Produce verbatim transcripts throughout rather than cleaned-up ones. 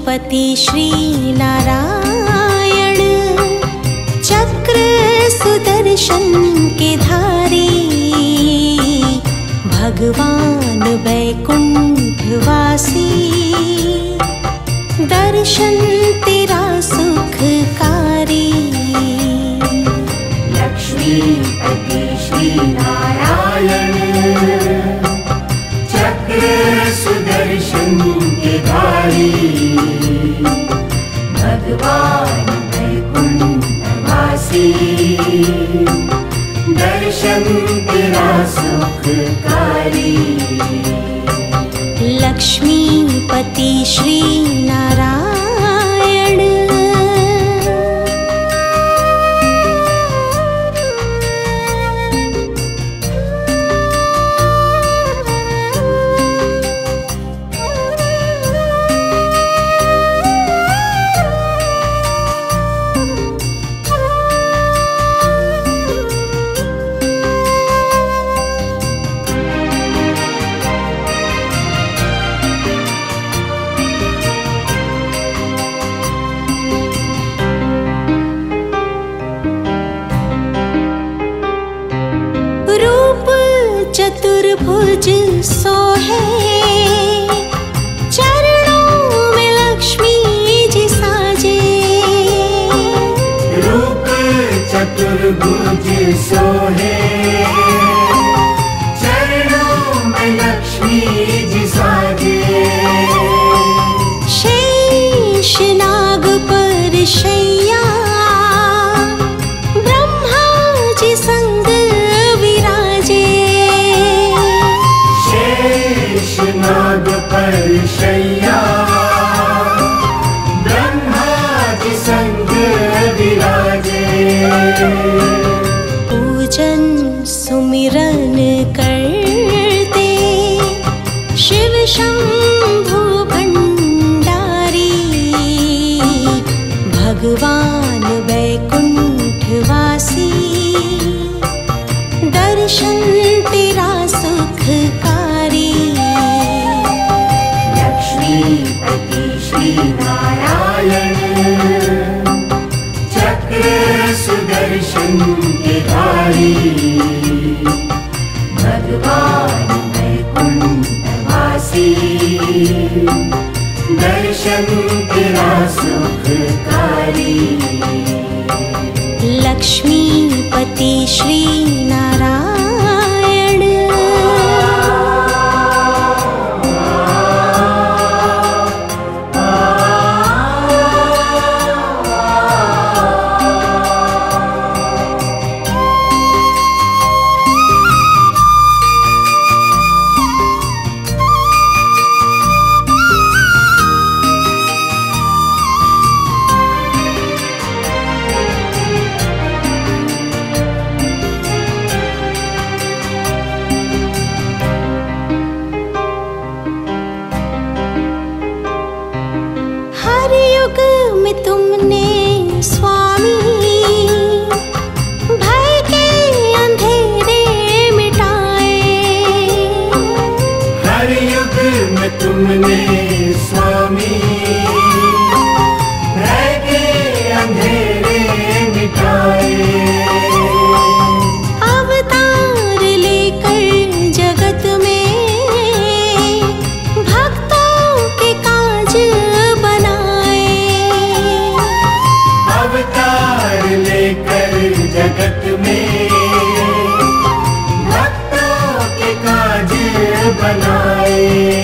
लक्ष्मीपति श्री नारायण, चक्र सुदर्शन के धारी, भगवान वैकुंठवासी, दर्शन तेरा सुखकारी। लक्ष्मीपति श्री नारायण, चक्र सुदर्शन के धारी, भगवान वैकुंठवासी, दर्शन तेरा सुखकारी। लक्ष्मीपति श्री नारायण। चतुर्भुज सोहे, चरणों में लक्ष्मी जी साजे। रूप चतुर्भुज सोहे, चरणों में लक्ष्मी जी साजे। शेष नाग पर शैया, ब्रह्मा जी संग विराजे। नाग पर शैया, ब्रह्मा जी संग विराजे। पूजन सुमिरन करते, शिव शंभु भंडारी, भगवान वैकुंठवासी, दर्शन तेरा सुखकारी। लक्ष्मीपति श्री नारायण, चक्र सुदर्शन के धारी, भगवान वैकुंठवासी, दर्शन तेरा सुखकारी। लक्ष्मीपति श्री नारायण। हर युग में तुमने स्वामी, भय के अंधेरे मिटाए। हर युग में तुमने स्वामी, भय के अंधेरे मिटाए। अवतार लेकर जगत में, भक्तों के काज बनाए। अवतार लेकर जगत में, भक्तों के काज बनाए।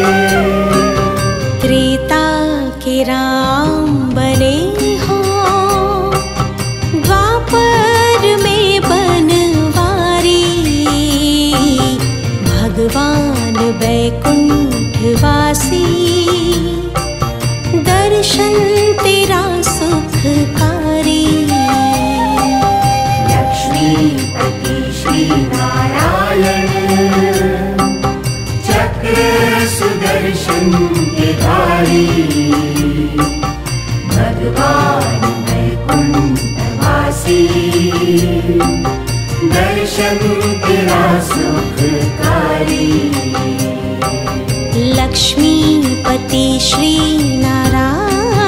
त्रेता के राम बने हो, द्वापर में बनवारी, भगवान वैकुंठवासी, दर्शन तेरा सुखकारी। लक्ष्मीपति श्री नारायण, चक्र सुदर्शन के धारी, भगवान वैकुंठवासी, दर्शन तेरा सुखकारी। लक्ष्मीपति श्री नारायण।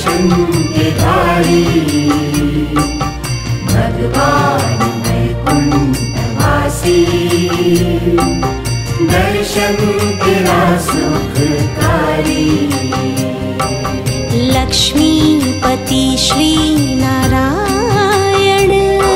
सुदर्शन के धारी, भगवान वैकुंठवासी, दर्शन तेरा सुखकारी। लक्ष्मीपति श्री नारायण,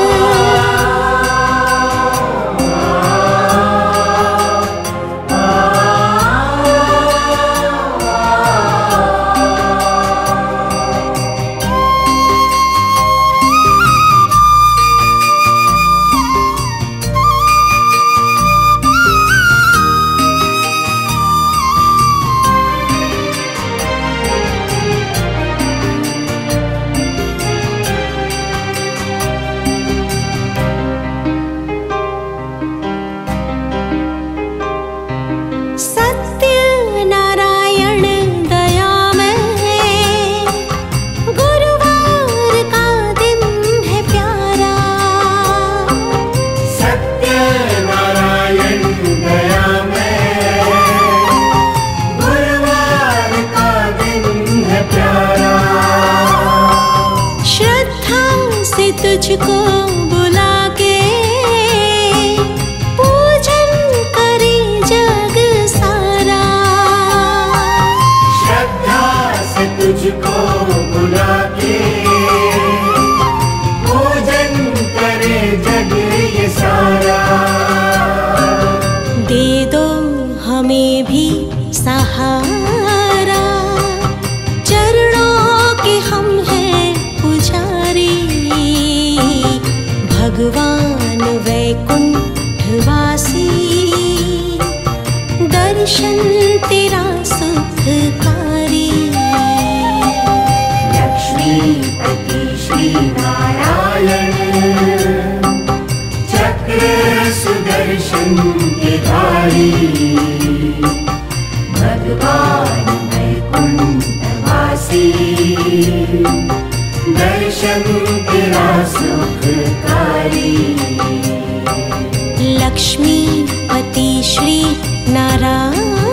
तुझको बुला के पूजन करे जग सारा। श्रद्धा से तुझको बुला के पूजन करे जग ये सारा। दे दो हमें भी सहारा, चरणों के हम हैं पुजारी। भगवान वैकुंठवासी, दर्शन तेरा सुखकारी। लक्ष्मीपति श्री नारायण, चक्र सुदर्शन के धारी, भगवान वैकुंठवासी, दर्शन तेरा सुखकारी। लक्ष्मीपति श्री नारायण,